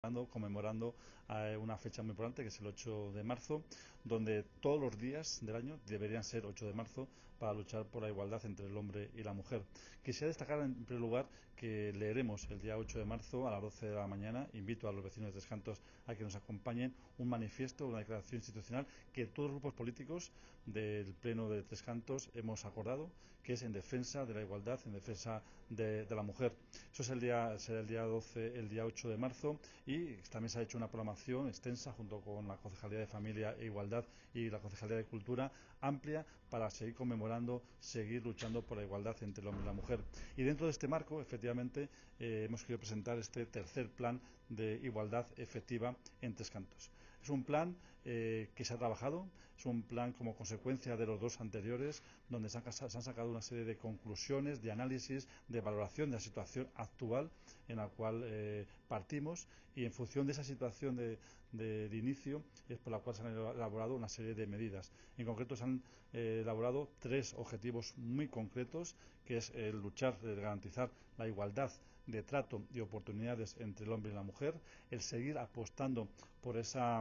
conmemorando una fecha muy importante que es el 8 de marzo, donde todos los días del año deberían ser 8 de marzo para luchar por la igualdad entre el hombre y la mujer. Quisiera destacar en primer lugar que leeremos el día 8 de marzo a las 12 de la mañana, invito a los vecinos de Tres Cantos a que nos acompañen, un manifiesto, una declaración institucional que todos los grupos políticos del Pleno de Tres Cantos hemos acordado, que es en defensa de la igualdad, en defensa de la mujer. Eso será el día 12, el día 8 de marzo, y también se ha hecho una programación extensa junto con la Concejalía de Familia e Igualdad y la Concejalía de Cultura, amplia, para seguir conmemorando, seguir luchando por la igualdad entre el hombre y la mujer. Y dentro de este marco, efectivamente, hemos querido presentar este tercer plan de igualdad efectiva en Tres Cantos. Es un plan que se ha trabajado, es un plan como consecuencia de los dos anteriores, donde se han sacado una serie de conclusiones, de análisis, de valoración de la situación actual en la cual partimos, y en función de esa situación de inicio es por la cual se han elaborado una serie de medidas. En concreto se han elaborado tres objetivos muy concretos, que es el luchar, el garantizar la igualdad de trato y oportunidades entre el hombre y la mujer, el seguir apostando por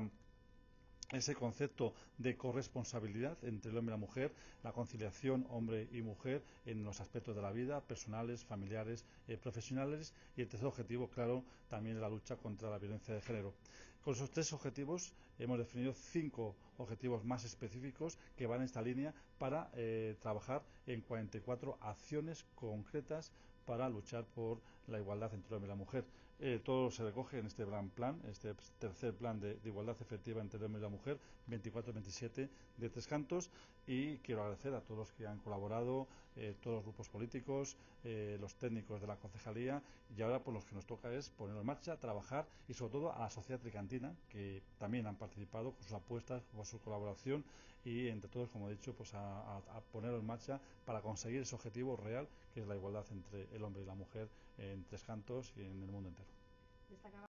ese concepto de corresponsabilidad entre el hombre y la mujer, la conciliación hombre y mujer en los aspectos de la vida, personales, familiares, profesionales, y el tercer objetivo, claro, también la lucha contra la violencia de género. Con esos tres objetivos hemos definido 5 objetivos más específicos que van en esta línea para trabajar en 44 acciones concretas para luchar por la igualdad entre el hombre y la mujer. Todo se recoge en este gran plan, este tercer plan de igualdad efectiva entre el hombre y la mujer, 24-27 de Tres Cantos, y quiero agradecer a todos los que han colaborado, todos los grupos políticos, los técnicos de la concejalía, y ahora pues lo que nos toca es ponerlo en marcha, trabajar, y sobre todo a la sociedad tricantina, que también han participado con sus apuestas, con su colaboración, y entre todos, como he dicho, pues a ponerlo en marcha para conseguir ese objetivo real, que es la igualdad entre el hombre y la mujer en Tres Cantos y en el mundo entero.